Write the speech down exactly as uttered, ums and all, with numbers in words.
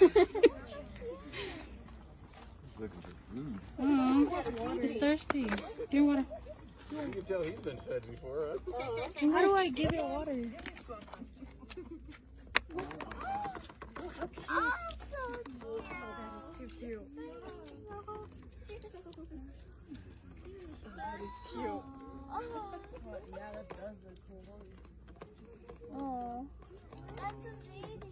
Mm, it's thirsty. Give water. You can tell he's been fed before, huh? How do I give it water? Oh, so cute. That is too cute. That is cute. Oh. Yeah, that does look cool. Oh. That's a baby.